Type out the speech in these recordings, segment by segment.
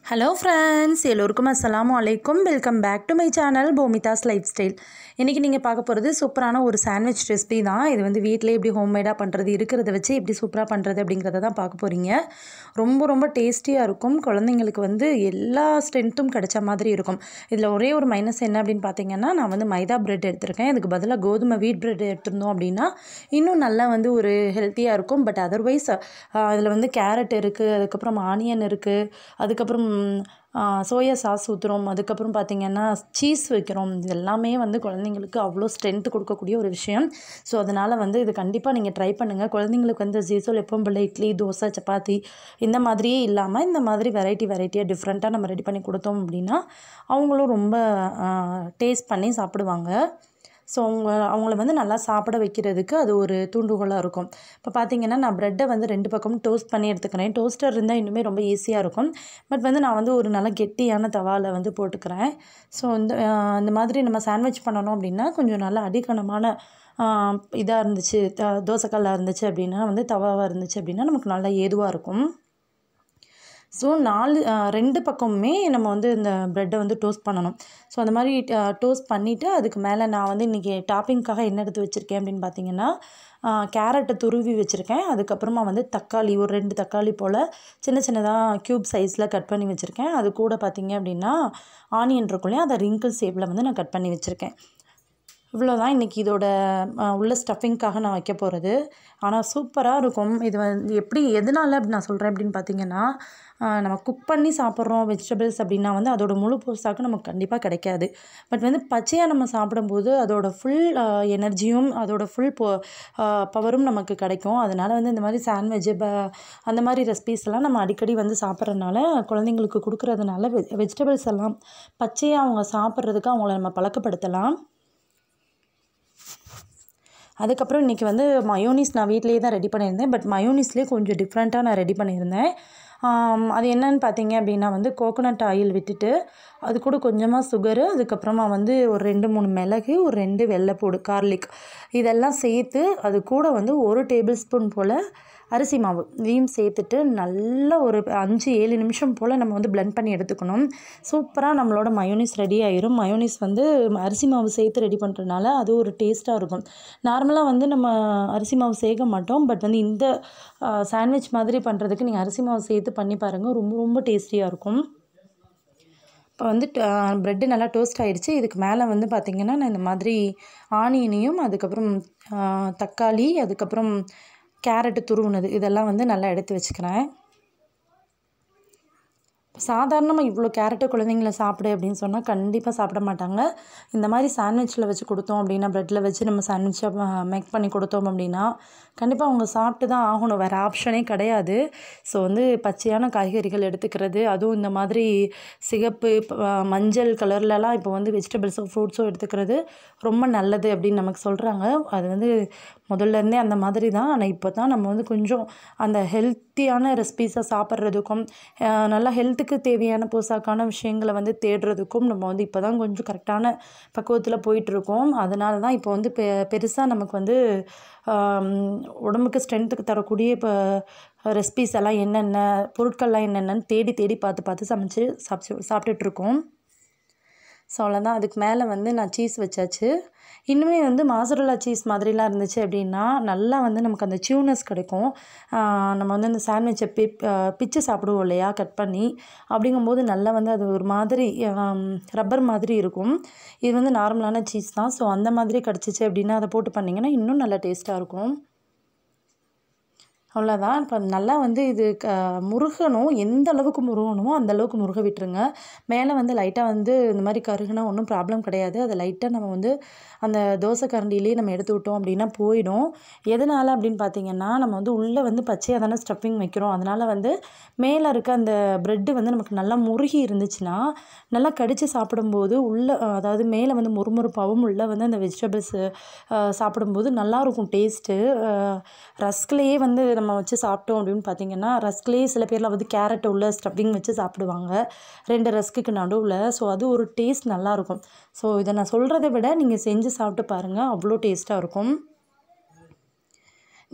Hello friends, எல்லோருக்கும் அஸ்ஸலாமு அலைக்கும். Welcome back to my channel போமிதாஸ் லைஃப் ஸ்டைல். இன்றைக்கி நீங்கள் பார்க்க போகிறது சூப்பரான ஒரு சாண்ட்விச் ரெசிபி தான். இது வந்து வீட்டிலே எப்படி ஹோம்மேடாக பண்ணுறது, இருக்கிறத வச்சு எப்படி சூப்பராக பண்ணுறது அப்படிங்கிறத தான் பார்க்க போகிறீங்க. ரொம்ப ரொம்ப டேஸ்டியாக இருக்கும். குழந்தைங்களுக்கு வந்து எல்லா ஸ்ட்ரென்த்தும் கிடைச்ச மாதிரி இருக்கும். இதில் ஒரே ஒரு மைனஸ் என்ன அப்படின்னு பார்த்தீங்கன்னா, நான் வந்து மைதா பிரெட் எடுத்திருக்கேன். இதுக்கு பதிலாக கோதுமை வீட் பிரெட் எடுத்திருந்தோம் அப்படின்னா இன்னும் நல்லா வந்து ஒரு ஹெல்த்தியாக இருக்கும். பட் அதர்வைஸ் அதில் வந்து கேரட் இருக்குது, அதுக்கப்புறம் ஆனியன் இருக்குது, அதுக்கப்புறம் சோயா சாஸ் ஊற்றுறோம், அதுக்கப்புறம் பார்த்திங்கன்னா சீஸ் வைக்கிறோம். இது எல்லாமே வந்து குழந்தைங்களுக்கு அவ்வளோ ஸ்ட்ரென்த்து கொடுக்கக்கூடிய ஒரு விஷயம். ஸோ அதனால் வந்து இது கண்டிப்பாக நீங்கள் ட்ரை பண்ணுங்கள். குழந்தைங்களுக்கு வந்து ஜீசோல் எப்பவும் போல் இட்லி, தோசை, சப்பாத்தி இந்த மாதிரியே இல்லாமல் இந்த மாதிரி வெரைட்டியாக டிஃப்ரெண்ட்டாக நம்ம ரெடி பண்ணி கொடுத்தோம் அப்படின்னா அவங்களும் ரொம்ப டேஸ்ட் பண்ணி சாப்பிடுவாங்க. ஸோ அவங்கள வந்து நல்லா சாப்பிட வைக்கிறதுக்கு அது ஒரு தூண்டுகோலாக இருக்கும். இப்போ பார்த்திங்கன்னா நான் ப்ரெட்டை வந்து 2 பக்கமும் டோஸ்ட் பண்ணி எடுத்துக்கிறேன். டோஸ்டர் இருந்தால் இன்னுமே ரொம்ப ஈஸியாக இருக்கும். பட் வந்து நான் வந்து ஒரு நல்ல கெட்டியான தவாவில் வந்து போட்டுக்கிறேன். ஸோ இந்த மாதிரி நம்ம சாண்ட்விச் பண்ணணும் அப்படின்னா கொஞ்சம் நல்லா அடிக்கனமான இதாக இருந்துச்சு, தோசைக்கல்லாக இருந்துச்சு அப்படின்னா வந்து தவாவாக இருந்துச்சு அப்படின்னா நமக்கு நல்லா ஏதுவாக இருக்கும். ஸோ 2 பக்கமுமே நம்ம வந்து இந்த ப்ரெட்டை வந்து டோஸ்ட் பண்ணணும். ஸோ அந்த மாதிரி டோஸ்ட் பண்ணிவிட்டு அதுக்கு மேலே நான் வந்து இன்றைக்கி டாப்பிங்காக என்ன எடுத்து வச்சுருக்கேன் அப்படின்னு பார்த்தீங்கன்னா, கேரட்டை துருவி வச்சுருக்கேன். அதுக்கப்புறமா வந்து தக்காளி ஒரு 2 தக்காளி போல் சின்னதாக க்யூப் சைஸில் கட் பண்ணி வச்சுருக்கேன். அது கூட பார்த்திங்க அப்படின்னா ஆனியன் இருக்கும் இல்லையா, அதை ரிங்கிள் ஷேப்பில் வந்து நான் கட் பண்ணி வச்சுருக்கேன். இவ்வளோதான் இன்றைக்கி இதோட உள்ள ஸ்டஃபிங்க்காக நான் வைக்க போகிறது. ஆனால் சூப்பராக இருக்கும். இது வந்து எதனால் அப்படி நான் சொல்கிறேன் அப்படின்னு பார்த்தீங்கன்னா, நம்ம குக் பண்ணி சாப்பிட்றோம் வெஜிடபிள்ஸ் அப்படின்னா வந்து அதோட முழு போஷாக்கு நமக்கு கண்டிப்பாக கிடைக்காது. பட் வந்து பச்சையாக நம்ம சாப்பிடும்போது அதோட ஃபுல் எனர்ஜியும் அதோட ஃபுல் பவரும் நமக்கு கிடைக்கும். அதனால் வந்து இந்த மாதிரி சாண்ட்விட்ஜ் அந்த மாதிரி ரெசிபீஸ்லாம் நம்ம அடிக்கடி வந்து சாப்பிட்றதுனால குழந்தைங்களுக்கு கொடுக்குறதுனால வெஜிடபிள்ஸ் எல்லாம் பச்சையாக அவங்க சாப்பிட்றதுக்கு அவங்கள நம்ம பழக்கப்படுத்தலாம். அதுக்கப்புறம் இன்றைக்கி வந்து மயோனீஸ் நான் வீட்டிலேயே தான் ரெடி பண்ணியிருந்தேன். பட் மயோனீஸ்லேயே கொஞ்சம் டிஃப்ரெண்ட்டாக நான் ரெடி பண்ணியிருந்தேன். அது என்னன்னு பார்த்தீங்க அப்படின்னா வந்து கோகோனட் ஆயில் விட்டுட்டு அது கூட கொஞ்சமாக சுகரு, அதுக்கப்புறமா வந்து ஒரு 2, 3 மிளகு, ஒரு 2 வெள்ளைப்பூடு, கார்லிக் இதெல்லாம் சேர்த்து அது கூட வந்து 1 டேபிள் ஸ்பூன் போல் அரிசி மாவு இதையும் சேர்த்துட்டு நல்லா ஒரு 5-7 நிமிஷம் போல் நம்ம வந்து பிளெண்ட் பண்ணி எடுத்துக்கணும். சூப்பராக நம்மளோட மயோனீஸ் ரெடி ஆயிரும். மயோனீஸ் வந்து அரிசி மாவு சேர்த்து ரெடி பண்ணுறதுனால அது ஒரு டேஸ்ட்டாக இருக்கும். நார்மலாக வந்து நம்ம அரிசி மாவு சேர்க்க மாட்டோம். பட் வந்து இந்த சாண்ட்விச் மாதிரி பண்ணுறதுக்கு நீங்கள் அரிசி மாவு சேர்த்து பண்ணி பாருங்கள், ரொம்ப ரொம்ப டேஸ்டியாக இருக்கும். இப்போ வந்து ப்ரெட்டு நல்லா டோஸ்ட் ஆகிடுச்சு. இதுக்கு மேலே வந்து பார்த்திங்கன்னா நான் இந்த மாதிரி ஆனியனையும் அதுக்கப்புறம் தக்காளி, அதுக்கப்புறம் கேரட்டு துருவுனது இதெல்லாம் வந்து நல்லா எடுத்து வச்சுக்கிறேன். சாதாரணமாக இவ்வளோ கேரட்டு குழந்தைங்கள சாப்பிடு அப்படின்னு சொன்னால் கண்டிப்பாக சாப்பிட மாட்டாங்க. இந்த மாதிரி சாண்ட்விச்சில் வச்சு கொடுத்தோம் அப்படின்னா, ப்ரெட்டில் வச்சு நம்ம சாண்ட்விச்சை மேக் பண்ணி கொடுத்தோம் அப்படின்னா கண்டிப்பாக அவங்க சாப்பிட்டு தான் ஆகணும், வேறு ஆப்ஷனே கிடையாது. ஸோ வந்து பச்சையான காய்கறிகள் எடுத்துக்கிறது, அதுவும் இந்த மாதிரி சிகப்பு, மஞ்சள் கலர்லலாம் இப்போ வந்து வெஜிடபிள்ஸோ ஃப்ரூட்ஸோ எடுத்துக்கிறது ரொம்ப நல்லது அப்படின்னு நமக்கு சொல்கிறாங்க. அது வந்து முதல்லேருந்தே அந்த மாதிரி தான். ஆனால் இப்போ தான் நம்ம வந்து கொஞ்சம் அந்த ஹெல்த்தியான ரெசிபீஸை சாப்பிட்றதுக்கும் நல்லா ஹெல்த்துக்கு தேவையான போஷாக்கான விஷயங்களை வந்து தேடுறதுக்கும் நம்ம வந்து இப்போ தான் கொஞ்சம் கரெக்டான பக்குவத்தில் போயிட்டுருக்கோம். அதனால தான் இப்போ வந்து பெருசாக நமக்கு வந்து உடம்புக்கு ஸ்ட்ரென்த்துக்கு தரக்கூடிய இப்போ ரெசிபீஸ் எல்லாம் என்னென்ன பொருட்கள்லாம் என்னென்னு தேடி பார்த்து சமைச்சு சாப்பிட்டுட்ருக்கோம். ஸோ அவ்வளோதான். அதுக்கு மேலே வந்து நான் சீஸ் வச்சாச்சு. இன்னுமே வந்து மாசரல்லா சீஸ் மாதிரிலாம் இருந்துச்சு அப்படின்னா நல்லா வந்து நமக்கு அந்த சியூனஸ் கிடைக்கும். நம்ம வந்து அந்த சாண்ட்விச்சை பிச்சு சாப்பிடுவோம் இல்லையா, கட் பண்ணி, அப்படிங்கும்போது நல்லா வந்து அது ஒரு மாதிரி ரப்பர் மாதிரி இருக்கும். இது வந்து நார்மலான சீஸ் தான். ஸோ அந்த மாதிரி கிடச்சிச்சு அப்படின்னா அதை போட்டு பண்ணிங்கன்னா இன்னும் நல்லா டேஸ்ட்டாக இருக்கும். அவ்வளோதான். இப்போ நல்லா வந்து இது முருகணும், எந்த அளவுக்கு முருகணுமோ அந்த அளவுக்கு முருக விட்டுருங்க. மேலே வந்து லைட்டாக வந்து இந்த மாதிரி கருகுனா ஒன்றும் ப்ராப்ளம் கிடையாது. அதை லைட்டாக நம்ம வந்து அந்த தோசை கரண்டிலேயே நம்ம எடுத்து விட்டோம் அப்படின்னா போயிடும். எதனால் அப்படின்னு பார்த்தீங்கன்னா, நம்ம வந்து உள்ளே வந்து பச்சையாக தானே ஸ்டஃபிங் வைக்கிறோம். அதனால் வந்து மேலே இருக்க அந்த ப்ரெட்டு வந்து நமக்கு நல்லா முருகி இருந்துச்சுன்னா நல்லா கடித்து சாப்பிடும்போது உள்ளே, அதாவது மேலே வந்து மொறுமொறுப்பாகவும் உள்ளே வந்து அந்த வெஜிடபிள்ஸு சாப்பிடும்போது நல்லாயிருக்கும் டேஸ்ட்டு. ரஸ்க்லேயே வந்து நம்ம வச்சு சாப்பிட்டோம் அப்படின்னு பார்த்தீங்கன்னா, ரஸ்க்லேயே சில பேர்லாம் வந்து கேரட் உள்ள ஸ்டஃபிங் வச்சு சாப்பிடுவாங்க 2 ரஸ்க்குக்கு நடுவில். ஸோ அது ஒரு டேஸ்ட் நல்லாயிருக்கும். ஸோ இதை நான் சொல்கிறத விட நீங்கள் செஞ்சு சாப்பிட்டு பாருங்கள், அவ்வளோ டேஸ்ட்டாக இருக்கும்.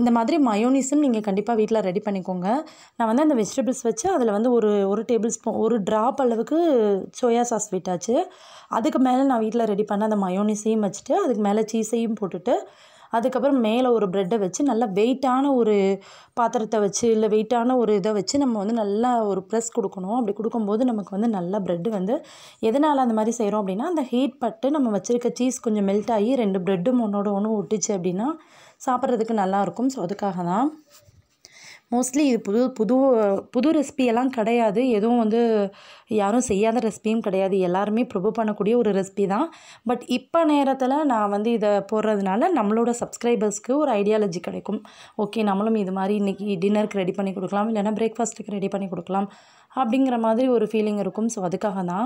இந்த மாதிரி மயோனீஸும் நீங்கள் கண்டிப்பாக வீட்டில் ரெடி பண்ணிக்கோங்க. நான் வந்து அந்த வெஜிடபிள்ஸ் வச்சு அதில் வந்து ஒரு டேபிள் ஸ்பூன் ஒரு ட்ராப் அளவுக்கு சோயா சாஸ் விட்டாச்சு. அதுக்கு மேலே நான் வீட்டில் ரெடி பண்ண அந்த மயோனீஸையும் வச்சுட்டு அதுக்கு மேலே சீஸையும் போட்டுட்டு அதுக்கப்புறம் மேலே ஒரு ப்ரெட்டை வச்சு நல்லா வெயிட்டான ஒரு பாத்திரத்தை வச்சு இல்லை வெயிட்டான ஒரு இதை வச்சு நம்ம வந்து நல்லா ஒரு ப்ரெஸ் கொடுக்கணும். அப்படி கொடுக்கும்போது நமக்கு வந்து நல்லா ப்ரெட்டு வந்து எதனால் அந்த மாதிரி செய்கிறோம் அப்படின்னா அந்த ஹீட் பட்டு நம்ம வச்சுருக்க சீஸ் கொஞ்சம் மெல்ட் ஆகி 2 ப்ரெட்டும் ஒன்றோட ஒன்று ஒட்டிச்சு அப்படின்னா சாப்பிட்றதுக்கு நல்லாயிருக்கும். ஸோ அதுக்காக தான் மோஸ்ட்லி இது புது ரெசிபியெல்லாம் கிடையாது. எதுவும் வந்து யாரும் செய்யாத ரெசிபியும் கிடையாது. எல்லாருமே ப்ரிப்பேர் பண்ணக்கூடிய ஒரு ரெசிபி தான். பட் இப்போ நேரத்தில் நான் வந்து இதை போடுறதுனால நம்மளோட சப்ஸ்கிரைபர்ஸ்க்கு ஒரு ஐடியாலஜி கிடைக்கும். ஓகே, நம்மளும் இது மாதிரி இன்றைக்கி டின்னருக்கு ரெடி பண்ணி கொடுக்கலாம், இல்லைனா பிரேக்ஃபாஸ்ட்டுக்கு ரெடி பண்ணி கொடுக்கலாம் அப்படிங்கிற மாதிரி ஒரு ஃபீலிங் இருக்கும். ஸோ அதுக்காக தான்.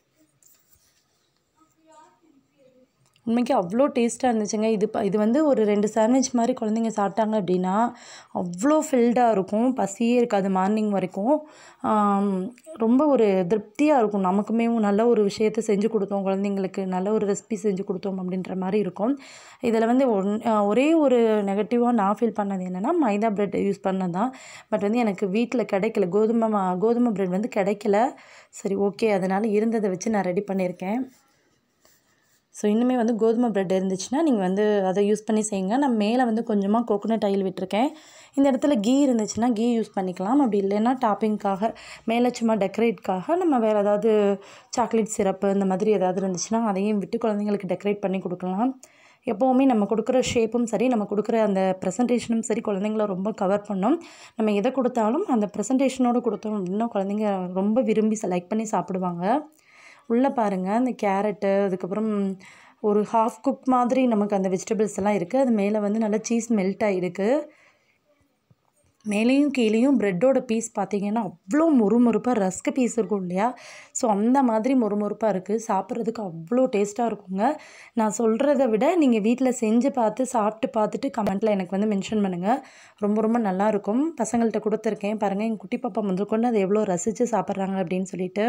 உண்மைக்கு அவ்வளோ டேஸ்ட்டாக இருந்துச்சுங்க. இது வந்து ஒரு 2 சாண்ட்விச் மாதிரி குழந்தைங்க சாப்பிட்டாங்க அப்படின்னா அவ்வளோ ஃபில்டாக இருக்கும். பசியே இருக்காது மார்னிங் வரைக்கும். ரொம்ப ஒரு திருப்தியாக இருக்கும். நமக்குமே நல்ல ஒரு விஷயத்தை செஞ்சு கொடுத்தோம் குழந்தைங்களுக்கு, நல்ல ஒரு ரெசிபி செஞ்சு கொடுத்தோம் அப்படின்ற மாதிரி இருக்கும். இதில் வந்து ஒரே ஒரு நெகட்டிவாக நான் ஃபீல் பண்ணது என்னென்னா மைதா பிரெட் யூஸ் பண்ணது தான். பட் வந்து எனக்கு வீட்டில் கிடைக்கல, கோதுமை பிரெட் வந்து கிடைக்கல. சரி, ஓகே, அதனால் இருந்ததை வச்சு நான் ரெடி பண்ணியிருக்கேன். ஸோ இன்னுமே வந்து கோதுமை பிரெட் இருந்துச்சுன்னா நீங்கள் வந்து அதை யூஸ் பண்ணி செய்யுங்க. நான் மேலே வந்து கொஞ்சமாக கோகோனட் ஆயில் விட்டுருக்கேன். இந்த இடத்துல கீ இருந்துச்சுன்னா கீ யூஸ் பண்ணிக்கலாம். அப்படி இல்லைன்னா டாப்பிங்காக மேலே சும்மா டெக்கரேட்காக நம்ம வேறு ஏதாவது சாக்லேட் சிரப்பு இந்த மாதிரி ஏதாவது இருந்துச்சுன்னா அதையும் விட்டு குழந்தைங்களுக்கு டெக்கரேட் பண்ணி கொடுக்கலாம். எப்போவுமே நம்ம கொடுக்குற ஷேப்பும் சரி, நம்ம கொடுக்குற அந்த ப்ரெசன்டேஷனும் சரி குழந்தைங்கள ரொம்ப கவர் பண்ணும். நம்ம எதை கொடுத்தாலும் அந்த ப்ரெசன்டேஷனோடு கொடுத்தோம் அப்படின்னா குழந்தைங்க ரொம்ப விரும்பி செலக்ட் பண்ணி சாப்பிடுவாங்க. உள்ளே பாருங்கள், அந்த கேரட்டு, அதுக்கப்புறம் ஒரு ஹாஃப் குக் மாதிரி நமக்கு அந்த வெஜிடபிள்ஸ் எல்லாம் இருக்குது. அது மேலே வந்து நல்லா சீஸ் மெல்ட் ஆகிருக்கு. மேலேயும் கீழேயும் ப்ரெட்டோட பீஸ் பார்த்திங்கன்னா அவ்வளோ மொறுமொறுப்பாக ரஸ்க்கு பீஸ் இருக்கும் இல்லையா, ஸோ அந்த மாதிரி மொறுமொறுப்பாக இருக்குது. சாப்பிட்றதுக்கு அவ்வளோ டேஸ்ட்டாக இருக்குங்க. நான் சொல்கிறத விட நீங்கள் வீட்டில் செஞ்சு பார்த்து சாப்பிட்டு பார்த்துட்டு கமெண்ட்டில் எனக்கு வந்து மென்ஷன் பண்ணுங்கள். ரொம்ப ரொம்ப நல்லாயிருக்கும். பசங்கள்கிட்ட கொடுத்துருக்கேன் பாருங்கள், எங்கள் குட்டி பாப்பா முதற்கொண்டு அதை எவ்வளோ ரசித்து சாப்பிட்றாங்க அப்படின்னு சொல்லிட்டு.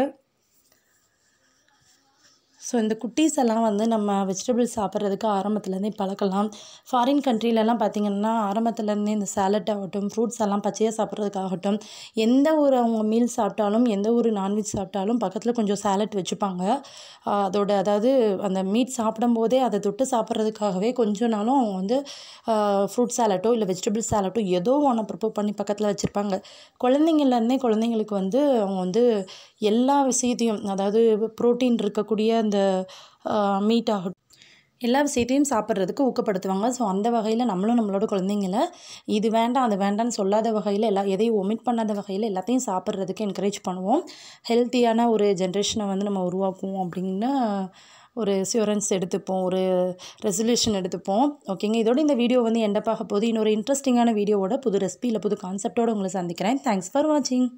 ஸோ இந்த குட்டீஸ் எல்லாம் வந்து நம்ம வெஜிடபிள்ஸ் சாப்பிட்றதுக்கு ஆரம்பத்துலேருந்தே பழக்கலாம். ஃபாரின் கண்ட்ரிலெலாம் பார்த்திங்கன்னா ஆரம்பத்துலேருந்தே இந்த சாலட் ஆகட்டும், ஃப்ரூட்ஸ் எல்லாம் பச்சையாக சாப்பிட்றதுக்காகட்டும், எந்த ஒரு அவங்க மீல் சாப்பிட்டாலும், எந்த ஒரு நான்வெஜ் சாப்பிட்டாலும் பக்கத்தில் கொஞ்சம் சாலட் வச்சுப்பாங்க. அதாவது அந்த மீட் சாப்பிடும்போதே அதை தொட்டு சாப்பிட்றதுக்காகவே கொஞ்ச நாளும் அவங்க வந்து ஃப்ரூட் சாலட்டோ இல்லை வெஜிடபிள் சாலட்டோ ஏதோ ஒன்று ப்ரிப்பேர் பண்ணி பக்கத்தில் வச்சுருப்பாங்க. குழந்தைங்களுக்கு வந்து அவங்க வந்து எல்லா விஷயத்தையும், அதாவது ப்ரோட்டீன் இருக்கக்கூடிய அந்த மீட் ஆகட்டும், எல்லா விஷயத்தையும் சாப்பிட்றதுக்கு ஊக்கப்படுத்துவாங்க. ஸோ அந்த வகையில் நம்மளும் நம்மளோட குழந்தைங்கள இது வேண்டாம் அது வேண்டாம்னு சொல்லாத வகையில் எதையும் ஒமிட் பண்ணாத வகையில் எல்லாத்தையும் சாப்பிட்றதுக்கு என்கரேஜ் பண்ணுவோம். ஹெல்த்தியான ஒரு ஜென்ரேஷனை வந்து நம்ம உருவாக்குவோம் அப்படின்னு ஒரு அஷ்யூரன்ஸ் எடுத்துப்போம், ஒரு ரெசல்யூஷன் எடுத்துப்போம். ஓகேங்க, இதோட இந்த வீடியோ வந்து எண்டப்பாக போகுது. இன்னொரு இன்ட்ரெஸ்டிங்கான வீடியோவோட புது ரெசிபி இல்லை புது கான்செப்டோடு உங்களை சந்திக்கிறேன். தேங்க்ஸ் ஃபார் வாட்சிங்.